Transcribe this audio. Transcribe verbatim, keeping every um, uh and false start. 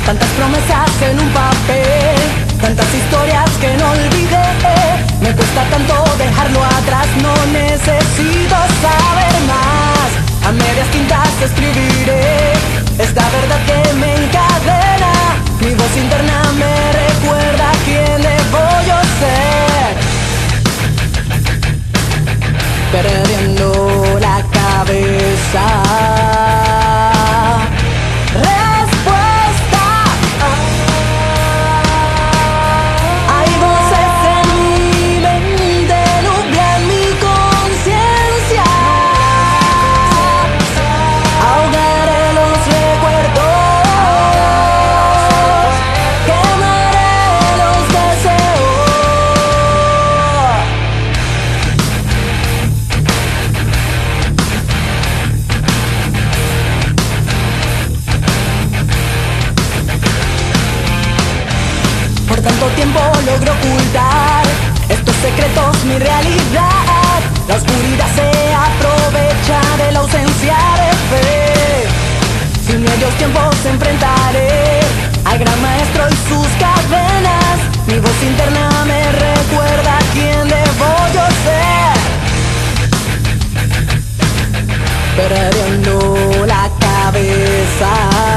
Tantas promesas en un papel, tantas historias que no olvidé. Me cuesta tanto dejarlo atrás, no necesito saber más. A medias tintas escribiré esta verdad que me encadena. Mi voz interna me recuerda quién debo yo ser. Perdiendo la cabeza. Por tanto tiempo logro ocultar estos secretos, mi realidad. La oscuridad se aprovecha de la ausencia de fe. Sin ellos tiempos enfrentaré al gran maestro y sus cadenas. Mi voz interna me recuerda quién debo yo ser. Perdiendo la cabeza.